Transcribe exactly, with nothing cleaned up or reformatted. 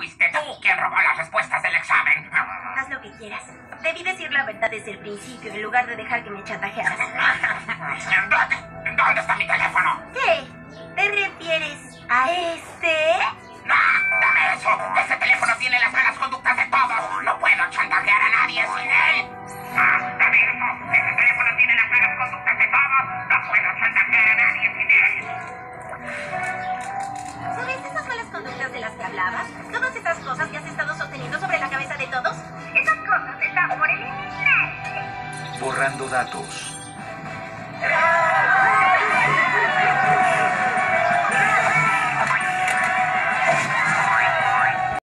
Fuiste tú quien robó las respuestas del examen. Haz lo que quieras. Debí decir la verdad desde el principio en lugar de dejar que me chantajearas. ¿Dónde está mi teléfono? ¿Qué? ¿Te refieres a este? ¡No! ¡Dame eso! ¡Ese teléfono tiene las malas conductas de todos! ¡No puedo chantajear a nadie sin él! ¡Ah! ¡Dame eso! ¡Ese teléfono tiene las malas conductas de todos! ¡No puedo chantajear a nadie sin él! ¿Sabes esas malas conductas de las que hablabas? Todas esas cosas que has estado sosteniendo sobre la cabeza de todos. Esas cosas están por eliminarse. Borrando datos. ¡Ah!